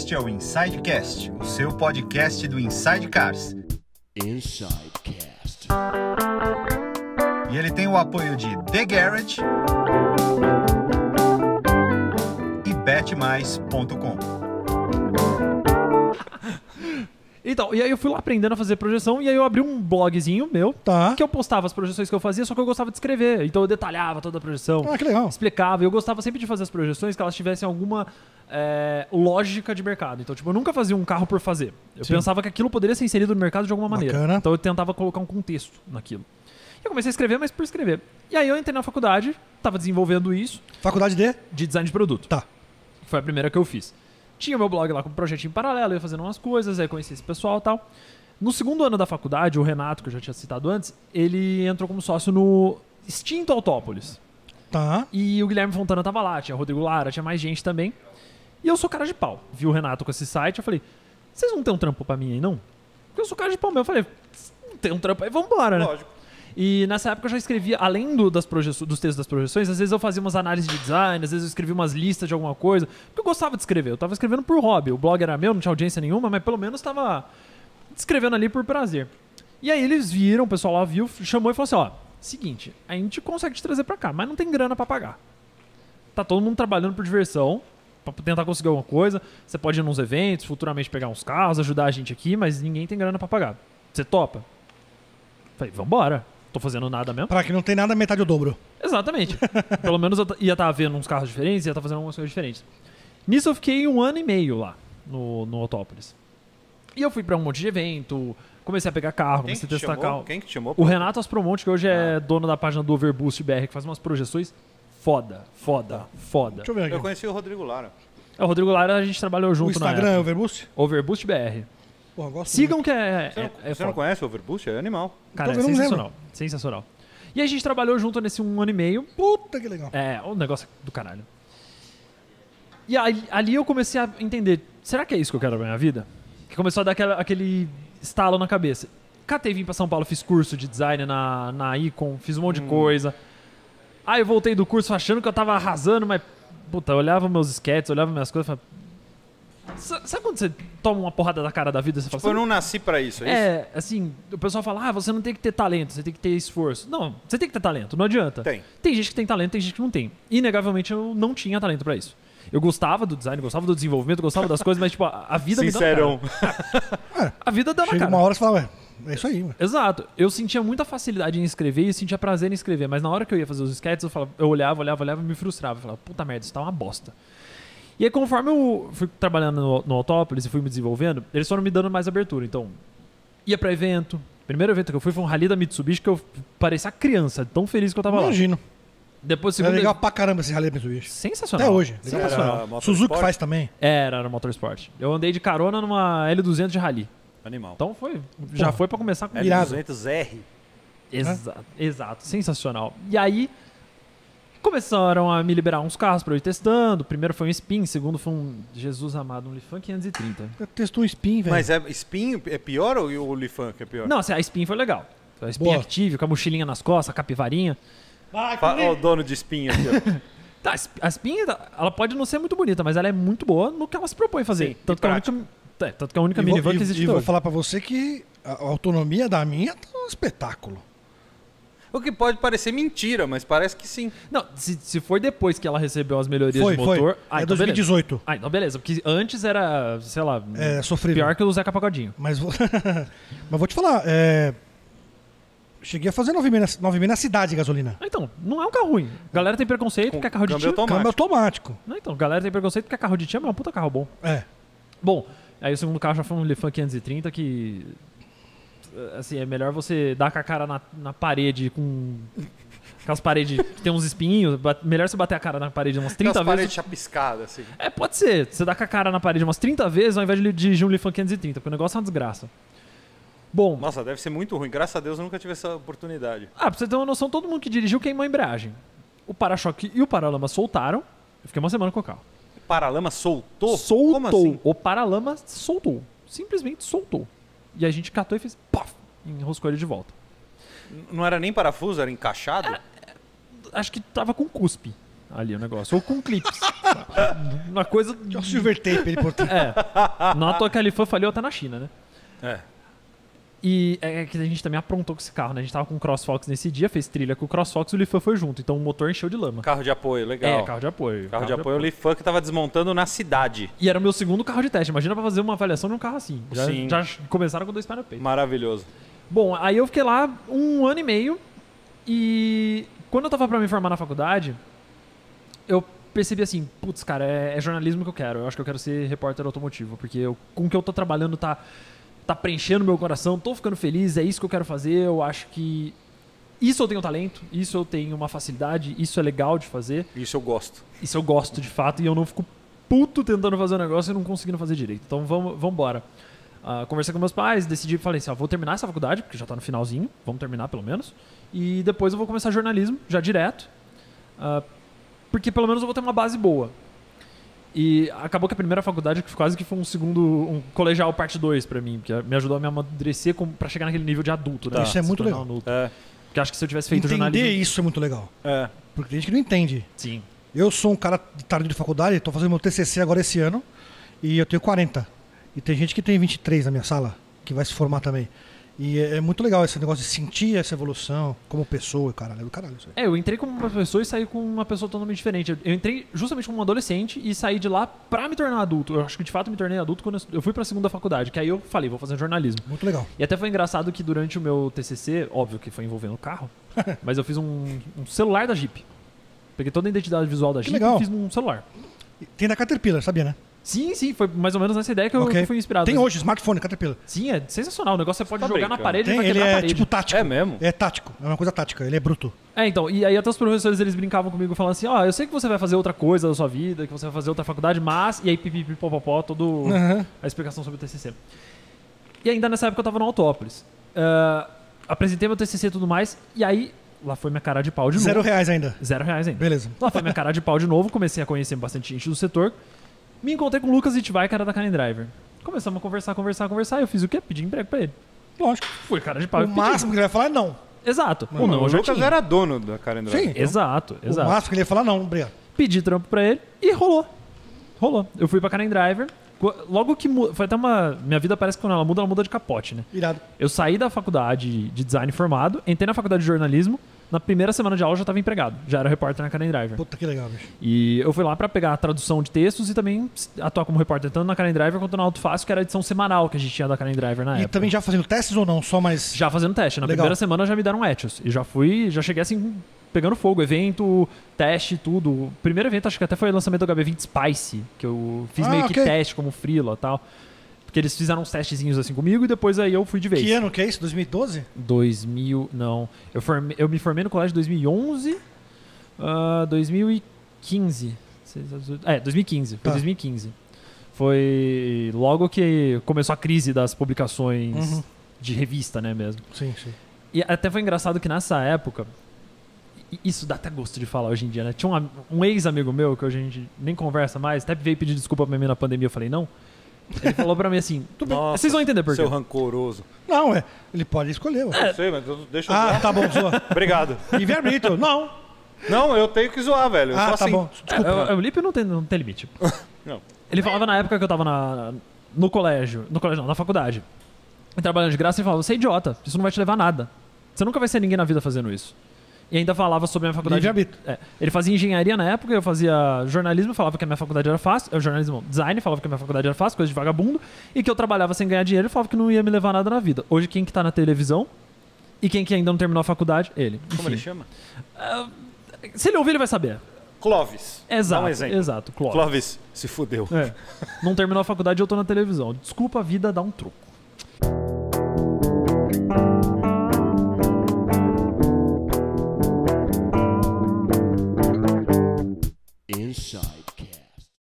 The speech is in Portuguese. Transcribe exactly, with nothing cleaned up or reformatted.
Este é o Insidecast, o seu podcast do Inside Cars. Insidecast. E ele tem o apoio de The Garage e bet mais ponto com. Então, e aí eu fui lá aprendendo a fazer projeção, e aí eu abri um blogzinho meu, Tá. que eu postava as projeções que eu fazia, só que eu gostava de escrever. Então eu detalhava toda a projeção, Ah, que legal. explicava. E eu gostava sempre de fazer as projeções que elas tivessem alguma é, lógica de mercado. Então, tipo, eu nunca fazia um carro por fazer. Eu Sim. pensava que aquilo poderia ser inserido no mercado de alguma maneira. Bacana. Então eu tentava colocar um contexto naquilo. E eu comecei a escrever, mas por escrever. E aí eu entrei na faculdade, tava desenvolvendo isso, Faculdade de? de design de produto. Tá. Que foi a primeira que eu fiz. Tinha o meu blog lá com um projetinho paralelo, eu ia fazendo umas coisas, aí conheci esse pessoal e tal. No segundo ano da faculdade, o Renato, que eu já tinha citado antes, ele entrou como sócio no extinto Autópolis. Tá. E o Guilherme Fontana tava lá, tinha o Rodrigo Lara, tinha mais gente também. E eu sou cara de pau. Vi o Renato com esse site, eu falei, vocês não tem um trampo pra mim aí, não? Porque eu sou cara de pau mesmo. Eu falei, não tem um trampo aí, vambora, né? Lógico. E nessa época eu já escrevia, além do, das projeções, dos textos das projeções, às vezes eu fazia umas análises de design, às vezes eu escrevia umas listas de alguma coisa, porque eu gostava de escrever, eu tava escrevendo por hobby, o blog era meu, não tinha audiência nenhuma, mas pelo menos tava escrevendo ali por prazer. E aí eles viram, o pessoal lá viu, chamou e falou assim, ó, seguinte, a gente consegue te trazer pra cá, mas não tem grana pra pagar. Tá todo mundo trabalhando por diversão, pra tentar conseguir alguma coisa, você pode ir nos eventos, futuramente pegar uns carros, ajudar a gente aqui, mas ninguém tem grana pra pagar. Você topa? Falei, vambora. Tô fazendo nada mesmo. Pra que não tem nada, metade o dobro. Exatamente. Pelo menos eu t- ia estar vendo uns carros diferentes, ia estar fazendo algumas coisas diferentes. Nisso eu fiquei um ano e meio lá, no, no Autópolis. E eu fui pra um monte de evento, comecei a pegar carro, Quem comecei que a te testar chamou? carro. Quem que te chamou? O Renato Aspromonte, que hoje é dono da página do Overboost B R, que faz umas projeções foda, foda, foda. Deixa eu ver aqui. Eu conheci o Rodrigo Lara. É, o Rodrigo Lara, a gente trabalhou O junto na Instagram é época. Overboost? Overboost B R. Porra, gosto Sigam muito. que é, Você, é, não, é você não foda. conhece o Overboost? É animal. Cara, Tô é vendo, não sensacional. Sensacional. E aí a gente trabalhou junto nesse um ano e meio. Puta que legal. É, o negócio do caralho. E aí, ali eu comecei a entender, será que é isso que eu quero pra minha vida? Que começou a dar aquela, aquele estalo na cabeça. Catei, vim pra São Paulo, fiz curso de design na, na Icon, fiz um monte de coisa. Aí eu voltei do curso achando que eu tava arrasando, mas, puta, eu olhava meus sketches, olhava minhas coisas e falava... Sa- Sabe quando você toma uma porrada da cara da vida e você Tipo, fala eu assim... não nasci pra isso, é, isso? É, assim, o pessoal fala, ah, você não tem que ter talento, você tem que ter esforço. Não, você tem que ter talento, não adianta. Tem. Tem gente que tem talento, tem gente que não tem. Inegavelmente eu não tinha talento pra isso. Eu gostava do design, gostava do desenvolvimento, gostava das coisas, mas tipo, a, a vida Sincerão. me deu na cara. A vida deu na Chega cara. uma hora e você fala, ué, é isso aí, mano. Exato. Eu sentia muita facilidade em escrever e sentia prazer em escrever, mas na hora que eu ia fazer os sketches, eu, falava, eu olhava, olhava, olhava e me frustrava. Eu falava, puta merda, isso tá uma bosta. E aí, conforme eu fui trabalhando no, no Autópolis e fui me desenvolvendo, eles foram me dando mais abertura. Então, ia pra evento. O primeiro evento que eu fui foi um rally da Mitsubishi que eu parecia criança, tão feliz que eu tava lá. Imagino. Depois, É segundo legal pra caramba esse rally Mitsubishi. Sensacional. Até hoje. Você Legal. era Sensacional. motorsport? Suzuki faz também. Era, era Motorsport. Eu andei de carona numa L duzentos de rally. Animal. Então foi, já Porra. foi pra começar com L irado. duzentos R. Exato, exato, sensacional. E aí começaram a me liberar uns carros pra eu ir testando. O primeiro foi um Spin, o segundo foi um Jesus amado, um Lifan quinhentos e trinta. Eu testou um spin, velho. Mas é Spin é pior ou o Lifan que é pior? Não, assim, a Spin foi legal. A Spin Boa. Active, com a mochilinha nas costas, a capivarinha. Fa- Ó, o dono de Spin aqui, ó. Tá, a Spin, ela pode não ser muito bonita, mas ela é muito boa no que ela se propõe a fazer. Sim, tanto, e que é a única, é, tanto que é a única E vou, minivan e- que existe e vou hoje. falar pra você que a a autonomia da minha tá um espetáculo. O que pode parecer mentira, mas parece que sim. Não, se, se for depois que ela recebeu as melhorias Foi, de motor... foi. Ah, É então dois mil e dezoito. beleza. Ah, então beleza. Porque antes era, sei lá, É sofrível. pior que o Zeca Pagodinho. Mas vou, mas vou te falar, é... cheguei a fazer nove mil na, nove mil na cidade de gasolina. Ah, então, não é um carro ruim. Galera tem preconceito Com porque é carro de câmbio tio. automático. Câmbio automático. Não, então, galera tem preconceito porque é carro de tio, mas é um puta carro bom. É. Bom, aí o segundo carro já foi um Lifan quinhentos e trinta que... Assim, é melhor você dar com a cara na, na parede com... Aquelas paredes que tem uns espinhos. bat- Melhor você bater a cara na parede umas trinta Aquelas paredes vezes. chapiscadas, assim. É, pode ser. Você dá com a cara na parede umas trinta vezes ao invés de dirigir um Lifan quinhentos e trinta, porque o negócio é uma desgraça. Bom, Nossa, deve ser muito ruim. Graças a Deus eu nunca tive essa oportunidade. ah, pra você ter uma noção, todo mundo que dirigiu queimou a embreagem. O para-choque e o paralama soltaram. Eu fiquei uma semana com o carro. O paralama soltou? Soltou. Como assim? O paralama soltou. Simplesmente soltou. E a gente catou e fez paf, enroscou ele de volta. N- Não era nem parafuso, era encaixado? Acho que tava com cuspe ali o negócio. Ou com clips. Uma coisa... Tinha um silver tape ele por trás. É. Não à toa que a Lifan falhou até na China, né? É. E é que a gente também aprontou com esse carro, né? A gente tava com o CrossFox nesse dia, fez trilha com o CrossFox e o Lifan foi junto. Então o motor encheu de lama. Carro de apoio, legal. É, carro de apoio. Carro de apoio, o Lifan que tava desmontando na cidade. E era o meu segundo carro de teste. Imagina pra fazer uma avaliação de um carro assim. Já, Sim. já começaram com dois pés no peito. Maravilhoso. Bom, aí eu fiquei lá um ano e meio e quando eu tava pra me formar na faculdade, eu percebi assim, putz, cara, é, é jornalismo que eu quero. Eu acho que eu quero ser repórter automotivo, porque eu, com o que eu tô trabalhando tá, tá preenchendo meu coração, tô ficando feliz, é isso que eu quero fazer. Eu acho que isso eu tenho talento, isso eu tenho uma facilidade, isso é legal de fazer. Isso eu gosto. Isso eu gosto de fato e eu não fico puto tentando fazer um negócio e não conseguindo fazer direito. Então vamos, vamos embora. Uh, conversei com meus pais, decidi, falei assim, ó, vou terminar essa faculdade, porque já tá no finalzinho, vamos terminar pelo menos, e depois eu vou começar jornalismo, já direto, uh, porque pelo menos eu vou ter uma base boa. E acabou que a primeira faculdade quase que foi um segundo, um colegial parte dois pra mim, porque me ajudou a me amadurecer com, pra chegar naquele nível de adulto, né? Isso é Se muito tornar legal. um adulto. É. Porque acho que se eu tivesse feito Entender jornalismo... isso é muito legal. É. Porque tem gente que não entende. Sim. Eu sou um cara de tarde de faculdade, tô fazendo meu T C C agora esse ano, e eu tenho quarenta. E tem gente que tem vinte e três na minha sala, que vai se formar também. E é, é muito legal esse negócio de sentir essa evolução como pessoa, caralho, é do caralho isso aí. É, eu entrei como uma pessoa e saí com uma pessoa totalmente diferente. Eu- Eu entrei justamente como um adolescente e saí de lá pra me tornar adulto. Eu acho que de fato me tornei adulto quando eu- eu fui pra segunda faculdade, que aí eu falei, vou fazer jornalismo. Muito legal. E até foi engraçado que durante o meu T C C, óbvio que foi envolvendo o carro, mas eu fiz um, um celular da Jeep. Peguei toda a identidade visual da Que Jeep legal. e fiz um celular. Tem da Caterpillar, sabia, né? Sim, sim, foi mais ou menos nessa ideia que eu, Ok. que eu fui inspirado. Tem Mas- hoje, smartphone, Caterpillar. Sim, é sensacional. O negócio você pode Tá jogar na brincando. parede e Tem, vai ele quebrar a é parede. tipo tático. É mesmo? É tático, é uma coisa tática, ele é bruto. É, então, e aí até os professores eles brincavam comigo falando assim, ó, eu sei que você vai fazer outra coisa da sua vida, que você vai fazer outra faculdade, mas... E aí pipipi, popopó, todo Aham. a explicação sobre o T C C. E ainda nessa época eu tava no Autópolis. Ah, apresentei meu T C C e tudo mais, e aí lá foi minha cara de pau de Zero novo. reais ainda. Zero reais ainda. Beleza. Lá foi minha cara de pau de novo, comecei a conhecer bastante gente do setor. Me encontrei com o Lucas Itvai, cara da Karen Driver. Começamos a conversar, conversar, conversar, e eu fiz o quê? Pedi emprego pra ele. Lógico. Fui cara de pau e O pedi. máximo que ele vai falar é não. Exato. Mano, Ou não, o eu já Lucas tinha. era dono da Karen Drive. Sim. Exato, exato. O máximo que ele ia falar não, obrigado. Pedi trampo pra ele e rolou. Rolou. Eu fui pra Karen Driver. Co- Logo que... mu- Foi até uma... Minha vida parece que quando ela muda, ela muda de capote, né? Irado. Eu saí da faculdade de design formado, entrei na faculdade de jornalismo. Na primeira semana de aula eu já estava empregado. Já era repórter na Karen Driver. Puta que legal, bicho. E eu fui lá pra pegar a tradução de textos e também atuar como repórter, tanto na Karen Driver quanto na Auto Fácil, que era a edição semanal que a gente tinha da Karen Driver na E época. também já fazendo testes ou não? Só mais. Já fazendo teste. Na Legal. primeira semana já me deram Etios. E já fui, já cheguei assim, pegando fogo. Evento, teste, tudo. O primeiro evento acho que até foi o lançamento do H B vinte Spice, que eu fiz Ah, meio que ok. teste como freela e tal. Porque eles fizeram uns testezinhos assim comigo e depois aí eu fui de vez. Que ano que é isso? dois mil e doze? dois mil, não. Eu, formei, eu me formei no colégio em dois mil e onze, ah, dois mil e quinze. É, dois mil e quinze. Foi Tá. dois mil e quinze. Foi logo que começou a crise das publicações Uhum. de revista, né, mesmo. Sim, sim. E até foi engraçado que nessa época, e isso dá até gosto de falar hoje em dia, né? Tinha um, am- um ex-amigo meu, que hoje a gente nem conversa mais, até veio pedir desculpa pra mim na pandemia, eu falei, não. Ele falou pra mim assim, Nossa, vocês vão entender por quê. Seu rancoroso. Não, é. Ele pode escolher. ué. Não sei, mas eu- deixa eu Ah, zoar. tá bom, zoa. Obrigado. Livre-arbítrio. Não. Não, eu tenho que zoar, velho. Eu Ah, sou tá assim. bom. Desculpa. É, o Lipe não tem, não tem limite. Não. Ele falava na época que eu tava na, no colégio, no colégio não, na faculdade, e trabalhando de graça, ele falava, você é idiota, isso não vai te levar a nada. Você nunca vai ser ninguém na vida fazendo isso. E ainda falava sobre a minha faculdade. Livre-arbítrio. É, ele fazia engenharia na época, eu fazia jornalismo, falava que a minha faculdade era fácil, eu, jornalismo, não, design, falava que a minha faculdade era fácil, coisa de vagabundo, e que eu trabalhava sem ganhar dinheiro, e falava que não ia me levar a nada na vida. Hoje quem que tá na televisão e quem que ainda não terminou a faculdade, ele. Como ele Enfim. chama? Se ele ouvir, ele vai saber. Clóvis. Exato, Dá um exemplo. exato, Clóvis. Clóvis se fudeu. É. Não terminou a faculdade, eu tô na televisão. Desculpa, a vida dá um troco.